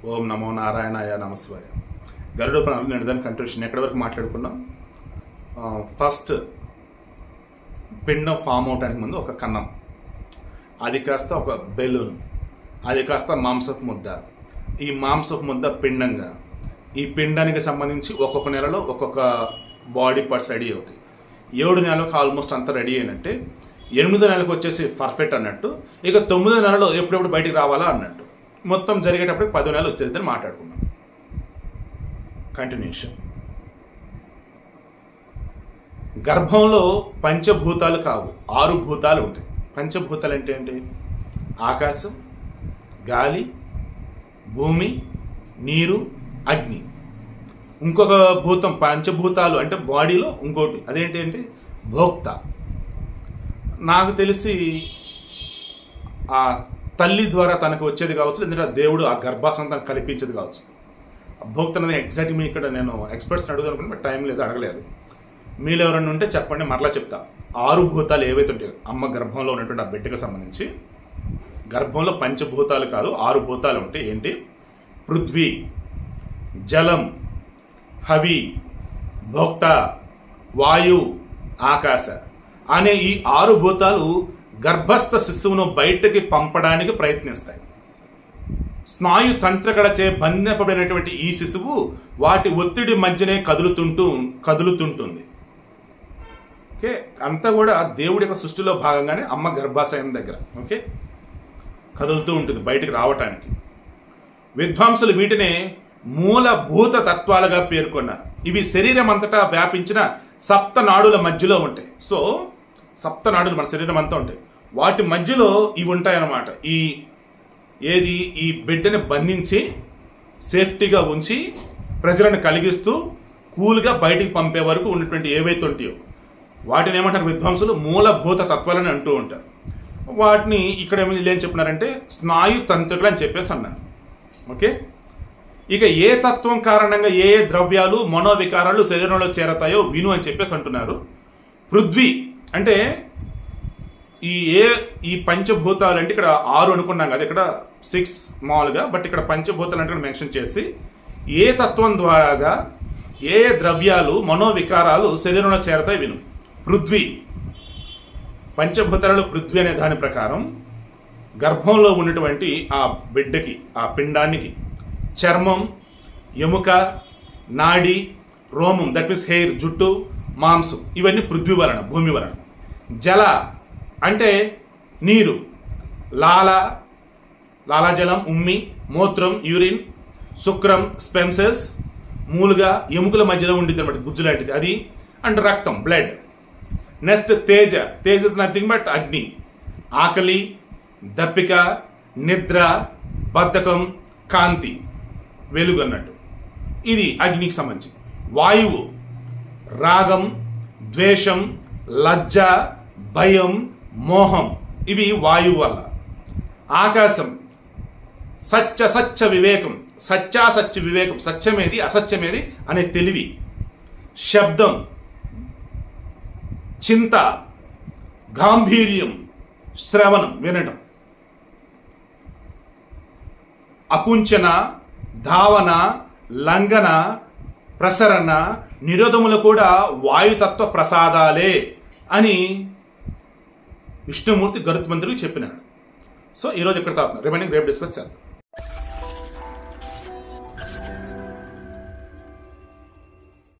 ఓం నమో నారాయణాయ నమస్వాయ. గరుడ పురాణం నిడదన్ కంట్రిబ్యూషన్ ఎక్కడి వరకు మాట్లాడుకున్నాం? ఫస్ట్ పిండం ఫామ్ అవడానికి ముందు ఒక కన్నం, అది కాస్త ఒక బెలూన్, అది కాస్త మాంసపు ముద్ద, ఈ మాంసపు ముద్ద పిండంగా, ఈ పిండానికి సంబంధించి ఒక్కొక్క నెలలో ఒక్కొక్క బాడీ పార్ట్స్ రెడీ అవుతాయి. 7 నెలలకు ఆల్మోస్ట్ అంతా రెడీ అయినట్టే, 8వ నెలకు వచ్చేసి పర్ఫెక్ట్ అన్నట్టు, ఇక 9వ నెలలో ఎప్పుడెప్పుడు బయటికి రావాలా అన్నట్టు, మొత్తం జరిగేటప్పటికి 10వ నెలలు వచ్చేదని మాట్లాడుకున్నాం. కంటిన్యూషన్. గర్భంలో పంచభూతాలు కావు, 6 భూతాలు ఉంటాయి. పంచభూతాలు అంటే ఏంటి? ఆకాశం, గాలి, భూమి, నీరు, అగ్ని. ఇంకొక భూతం, పంచభూతాలు అంటే బాడీలో ఇంకోటి, అదేంటి అంటే భోక్త. నాకు తెలిసి ఆ తల్లి ద్వారా తనకు వచ్చేది కావచ్చు, ఎందుకంటే దేవుడు ఆ గర్భాసంతాన్ని కల్పించేది కావచ్చు. భోక్త అనేది ఎగ్జాక్ట్ మీ ఇక్కడ నేను ఎక్స్పర్ట్స్ని అడుగుదాం అనుకుంటే టైం లేదు, అడగలేదు. మీరు ఎవరన్నా ఉంటే చెప్పండి, మరలా చెప్తా. 6 భూతాలు ఏవైతే ఉంటాయో అమ్మ గర్భంలో ఉన్నటువంటి ఆ బిడ్డకు సంబంధించి, గర్భంలో పంచభూతాలు కాదు 6 భూతాలు ఉంటాయి. ఏంటి? పృథ్వీ, జలం, హవి, భోక్త, వాయు, ఆకాశ అనే ఈ 6 భూతాలు గర్భస్థ శిశువును బయటకి పంపడానికి ప్రయత్నిస్తాయి. స్నాయు తంత్రకళచే బంధింపబడినటువంటి ఈ శిశువు వాటి ఒత్తిడి మధ్యనే కదులుతుంటుంది. ఓకే, అంతా కూడా దేవుడి యొక్క సృష్టిలో భాగంగానే అమ్మ గర్భాశయం దగ్గర ఓకే కదులుతూ ఉంటుంది బయటికి రావటానికి. విద్వాంసులు వీటినే మూలభూత తత్వాలుగా పేర్కొన్నారు. ఇవి శరీరం అంతటా వ్యాపించిన 7 నాడుల మధ్యలో ఉంటాయి. సో 7 నాడులు మన శరీరం అంతా ఉంటాయి, వాటి మధ్యలో ఇవి ఉంటాయన్నమాట. ఈ బిడ్డని బంధించి సేఫ్టీగా ఉంచి ప్రజలను కలిగిస్తూ కూల్గా బయటికి పంపే వరకు ఉన్నటువంటి ఏవైతే ఉంటాయో వాటిని ఏమంటారు విద్వాంసులు? మూలభూత తత్వాలని అంటూ ఉంటారు. వాటిని ఇక్కడ ఏం చెప్పినారంటే స్నాయు తంత్రులు అని చెప్పేసి అన్నారు. ఓకే, ఇక ఏ తత్వం కారణంగా ఏ ద్రవ్యాలు మనోవికారాలు శరీరంలో చేరతాయో విను అని చెప్పేసి అంటున్నారు. పృథ్వీ అంటే ఈ పంచభూతాలు అంటే ఇక్కడ 6 అనుకున్నాం కదా, ఇక్కడ 6 మామూలుగా, బట్ ఇక్కడ పంచభూతాలు అంటే మెన్షన్ చేసి ఏ తత్వం ద్వారా ఏ ద్రవ్యాలు మనోవికారాలు శరీరంలో చేరతాయి విను. పృథ్వీ, పంచభూతాలలో పృథ్వీ అనే దాని ప్రకారం గర్భంలో ఉన్నటువంటి ఆ బిడ్డకి, ఆ పిండానికి చర్మం, ఎముక, నాడి, రోమం, దట్ మీన్స్ హెయిర్, జుట్టు, మాంసం, ఇవన్నీ పృథ్వీ వలన, భూమి వలన. జల అంటే నీరు, లాలాజలం, ఉమ్మి, మూత్రం, యూరిన్, శుక్రం, స్పెమ్ సెల్స్, మూలుగా ఎముకల మధ్యలో ఉండిద్ది అనమాట, గుజ్జు లాంటిది అది. అండ్ రక్తం, బ్లడ్. నెక్స్ట్ తేజ ఇస్ నథింగ్ బట్ అగ్ని. ఆకలి, దప్పిక, నిద్ర, బద్ధకం, కాంతి, వెలుగు అన్నట్టు, ఇది అగ్నికి సంబంధించి. వాయువు రాగం, ద్వేషం, లజ్జ, భయం, మోహం, ఇవి వాయువు వల్ల. ఆకాశం సత్య వివేకం, సత్యాసత్య వివేకం, సత్యమేది అసత్యమేది అనే తెలివి. శబ్దం చింత, గాంభీర్యం, శ్రవణం, వినడం. అకుంచన, ధావన, లంఘన, ప్రసరణ, నిరోధములు కూడా వాయుతత్వ ప్రసాదాలే అని విష్ణుమూర్తి గరుత్మంతుడికి చెప్పినాడు. సో ఈరోజు ఇక్కడ రిమైనింగ్ రేపు డిస్కస్ చేద్దాం.